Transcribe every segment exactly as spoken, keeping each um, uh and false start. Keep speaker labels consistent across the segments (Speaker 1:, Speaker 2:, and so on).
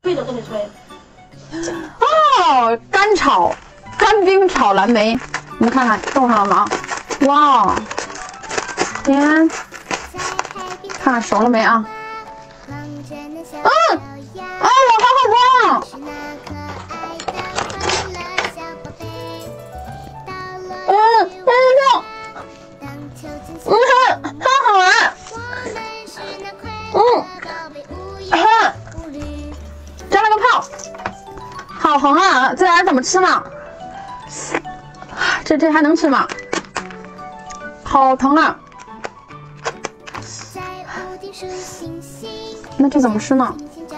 Speaker 1: 脆的特别脆。
Speaker 2: 哦，干炒干冰炒蓝莓，你们看看冻上了吗？哇，天，看看熟了没啊？嗯，哎呀，好好吃！嗯嗯嗯嗯，太好了！嗯，看，加了个泡，好红啊！这玩意儿怎么吃呢？这这还能吃吗？好疼啊！那这怎么吃呢？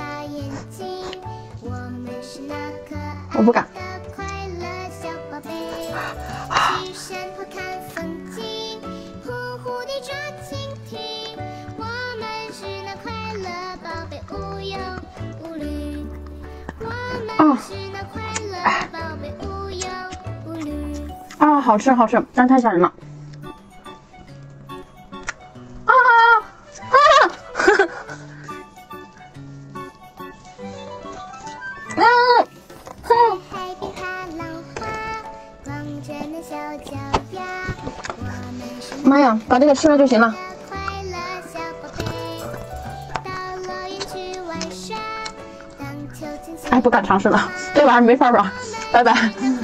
Speaker 2: 我不敢。啊，啊，好吃好吃，但太吓人了。啊啊！嗯哼。妈呀，把这个吃了就行了。哎，不敢尝试了，这玩意儿没法玩，拜拜。